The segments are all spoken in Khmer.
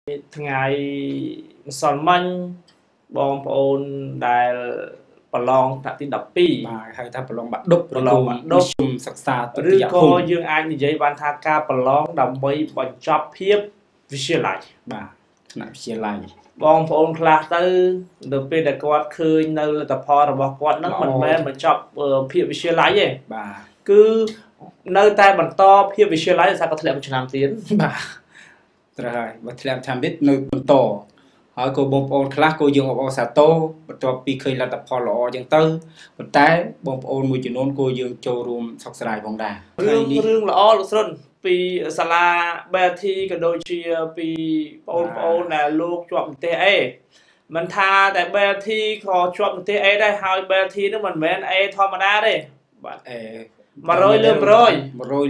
ថ្ងៃម្សិលមិញបងប្អូនដែលប្រឡងថ្នាក់ទី12 បាទហៅថាប្រឡងបាក់ឌុបប្រឡងបាក់ឌុបសិក្សាទុតិយភូមិឬក៏យើងអាចនិយាយបានថាការប្រឡងដើម្បីបញ្ចប់ភាពវិទ្យាល័យបាទថ្នាក់វិទ្យាល័យបងប្អូនខ្លះទៅនៅពេលដែលគាត់ឃើញនៅលទ្ធផលរបស់គាត់នឹងមិនមែនបញ្ចប់ភាពវិទ្យាល័យទេបាទគឺនៅតែបន្តភាពវិទ្យាល័យដោយសារគាត់ធ្លាក់មួយឆ្នាំទៀតបាទត្រូវហើយបើធ្លាក់ឆ្នាំទៀតនៅបន្តហើយក៏បងប្អូនខ្លះក៏យើងអបអរសាទរបន្ទាប់ពីឃើញលទ្ធផលល្អចឹងទៅប៉ុន្តែបងប្អូនមួយចំនួនក៏យើងចូលរួមសោកស្ដាយផងដែររឿងល្អលោកស្រុនពីសាលា BT ក៏ដូចជាពីបងប្អូនដែលលោកជាប់និទេសអេមិនថាតែ BT ក៏ជាប់និទេសអេដែរហើយ BT នឹងមិនមែនអេធម្មតាទេបាទអេ 100លើ100 100លើ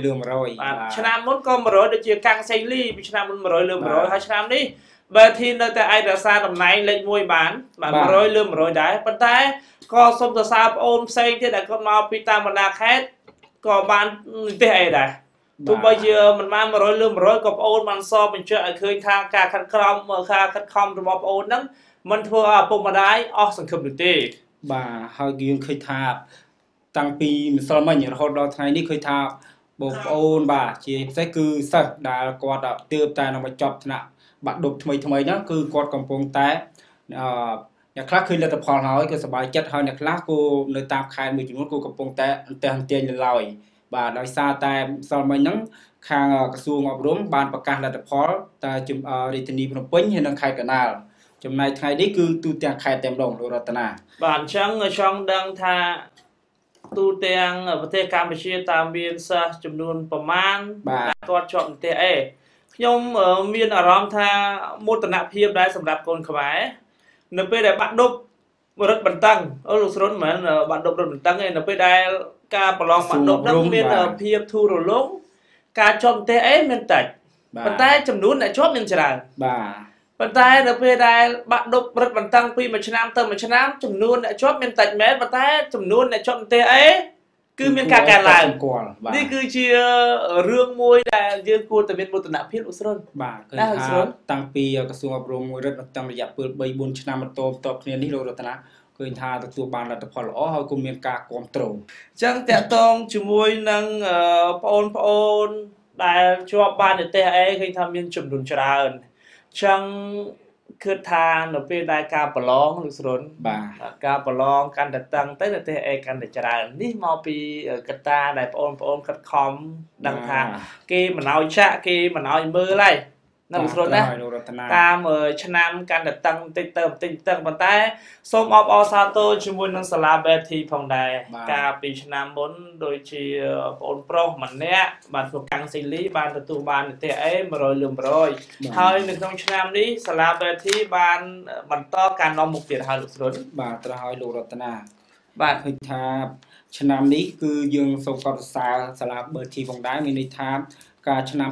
100 បាទឆ្នាំមុនក៏100ដូចជាកាំងសេងលីពីឆ្នាំមុន100លើ100ហើយឆ្នាំនេះBT នៅតែអាចរក្សាតំណែងលេខ1បានបាទ100លើ100ដែរប៉ុន្តែក៏សូមសរសើរបងអូនផ្សេងទៀតដែលគាត់មកពីតាមបណ្ដាខេត្តក៏បាននិទេសអេដែរទោះបីជាមិនបាន100លើ100ក៏បងអូនបានសបញ្ជាក់ឲ្យឃើញថាការខិតខំរបស់បងអូនហ្នឹងមិនធ្វើឲ្យឪពុកម្ដាយអស់សង្ឃឹមនោះទេបាទហើយយើងឃើញថាតាំងពីម្សិលមិញរហូតដល់ថ្ងៃនេះឃើញថាបងប្អូនបាទជាពិសេសគឺសិស្សដែលគាត់ទើបតែនឹងបញ្ចប់ថ្នាក់បាក់ឌុបថ្មីហ្នឹងគឺគាត់កំពុងតែអ្នកខ្លះឃើញលទ្ធផលហើយក៏សប្បាយចិត្តហើយអ្នកខ្លះក៏នៅតាមខេត្តមួយចំនួនក៏កំពុងតែអន្ទះអន្ទាញឡើយបាទដោយសារតែម្សិលមិញហ្នឹងខាងក្រសួងអប់រំបានប្រកាសលទ្ធផលតែរាជធានីភ្នំពេញហើយនិងខេត្តកណ្ដាលចំណែកថ្ងៃនេះគឺទូទាំងខេត្តតែម្ដងលោករតនាបាទអញ្ចឹងចង់ដឹងថាទូទាំងប្រទេសកម្ពុជាតាមមានសិស្សចំនួនប្រមាណគាត់ជាប់និទេសអេខ្ញុំមានអារម្មណ៍ថាមោទនភាពដែរសម្រាប់កូនខ្មែរនៅពេលដែលបាក់ឌុបរត់បន្តឹងលោកស្រុនមិនមែនបាក់ឌុបរត់បន្តឹងទេនៅពេលដែលការប្រឡងបាក់ឌុបនឹងមានភាពធូររលុងការជាប់និទេសអេមានតិចប៉ុន្តែចំនួនអ្នកជាប់មានច្រើនបាទប៉ុន្តែនៅពេលដែលបាក់ឌុបរត់បន្តឹងពីមួយឆ្នាំទៅមួយឆ្នាំចំនួនអ្នកជាប់មានតិចមែនប៉ុន្តែចំនួនអ្នកជាប់និទេសអេគឺមានការកើនឡើងនេះគឺជារឿងមួយដែលយើងគួរតែមានមោទនភាពលោកស្រុនបាទគឺថាតាំងពីក្រសួងអប់រំមួយរដ្ឋតាំងរយៈពេល3-4ឆ្នាំបន្តគ្នានេះលោករតនាឃើញថាទទួលបានលទ្ធផលល្អហើយក៏មានការគាំទ្រអញ្ចឹងតាក់ទងជាមួយនឹងបងប្អូនដែលជាប់បាននិទេសអេឃើញថាមានចំនួនច្រើនចឹងគិតថានៅពេលដែលការប្រឡងលោកស្រុនបាទការប្រឡងកាន់តែតឹងទៅនៅទេអេកាន់តែច្រើននេះមកពីកត្តាដែលបងប្អូនខិតខំដឹងថាគេមិនឲ្យចាក់គេមិនឲ្យមើលហើយនៅលោកស្រុនណាតាមឆ្នាំកាន់តែតឹងបន្តិចទៅប៉ុន្តែសូមអបអរសាទរជាមួយនឹងសាលា BT ផងដែរកាលពីឆ្នាំមុនដូចជាបងប្រុសម្នាក់បានធ្វើកាំងស៊ីលីបានទទួលបាននិទេសអេ100លើ100ហើយនៅក្នុងឆ្នាំនេះសាលា BT បានបន្តការនាំមុខទៀតហើយលោកស្រុនបាទត្រូវហើយលោករតនាបាទឃើញថាឆ្នាំនេះគឺយើងសូមកត់សរសើរសាលា BT ផងដែរមានន័យថាការឆ្នាំ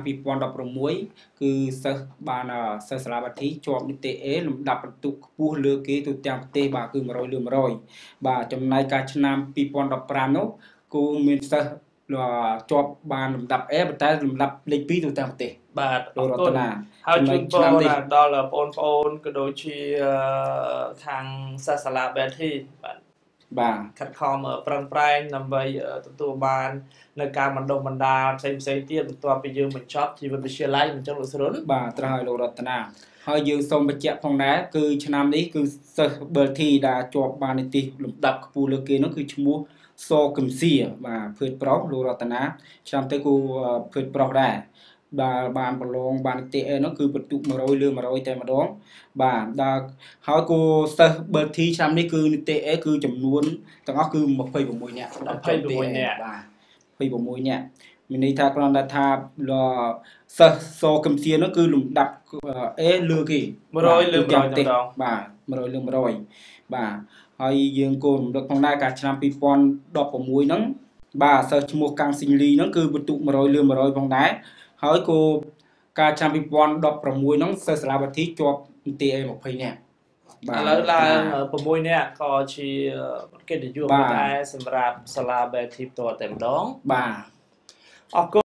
2016គឺសិស្សបានសិស្សសាលា BT ជាប់និទេសអេលំដាប់បន្ទុកខ្ពស់លើគេទូទាំងប្រទេសបាទគឺ100លើ100បាទចំណែកការឆ្នាំ2015នោះគូមានសិស្សជាប់បានលំដាប់អេប៉ុន្តែលំដាប់លេខ2ទូទាំងប្រទេសបាទលោករតនាហើយជូនពរដល់បងប្អូនក៏ដូចជាខាងសិស្សសាលា BT បាទខិតខំប្រឹងប្រែងដើម្បីទទួលបាននៅការបណ្ដុះបណ្ដាលផ្សេងទៀតបន្ទាប់ពីយើងបញ្ចប់ជីវិតវិទ្យាល័យអញ្ចឹងលោកស្រុនបាទត្រូវហើយលោករតនាហើយយើងសូមបញ្ជាក់ផងដែរគឺឆ្នាំនេះគឺសិស្ស BT ដែលជាប់បាននីតិលំដាប់ខ្ពស់លើគេនោះគឺឈ្មោះសកឹមសៀបាទភេទប្រុសលោករតនាឆ្នាំទៅគូភេទប្រុសដែរដែលបានប្រឡងបាននីតិអេនោះគឺបន្ទុក100លើ100តែម្ដងបាទដល់ហើយគូសិស្ស BT ឆ្នាំនេះគឺនីតិអេគឺចំនួនទាំងអស់គឺ26នាក់ 26នាក់បាទ26នាក់មានន័យថាគ្រាន់តែថាសិស្សសកឹមសៀនោះគឺលំដាប់អេលើគេ 100លើ100តែម្ដងបាទ100លើ100បាទហើយយើងក៏រំលឹកផងដែរការឆ្នាំ2016ហ្នឹងបាទសិស្សឈ្មោះកាំងស៊ីងលីហ្នឹងគឺបន្ទុក100លើ100ផងដែរហើយក៏ការឆ្នាំ2016ហ្នឹងសិស្សសាលា BT ជាប់នីតិអេ20នាក់បាទឥឡូវឡើង6នាក់ក៏ជាកិត្តិយសដែរសម្រាប់សាលា BT ផ្ទាល់តែម្ដងបាទអរគុណ